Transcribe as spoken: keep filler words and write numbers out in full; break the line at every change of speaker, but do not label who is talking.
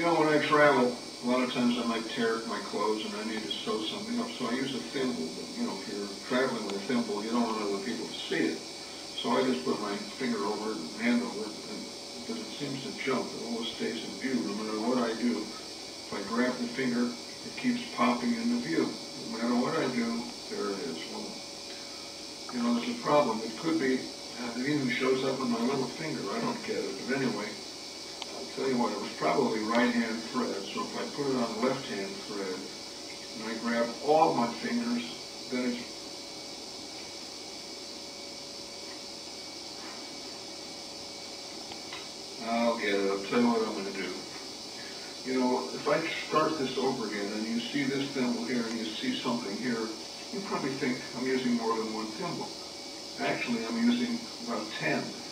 know, when I travel, a lot of times I might tear my clothes and I need to sew something up, so I use a thimble. But, you know, if you're traveling with a thimble, you don't want other people to see it. So I just put my finger over it and hand over it, and because it seems to jump, it always stays in view. No matter what I do, if I grab the finger, it keeps popping into view. No matter what I do, there it is. Well, you know, there's a problem. It could be, uh, it even shows up on my little finger. I don't get it. But anyway, I'll tell you what, it was probably right-hand thread. So if I put it on left-hand thread, and I grab all my fingers, then it's I'll get it. I'll tell you what I'm going to do. You know, if I start this over again and you see this thimble here and you see something here, you probably think I'm using more than one thimble. Actually, I'm using about ten.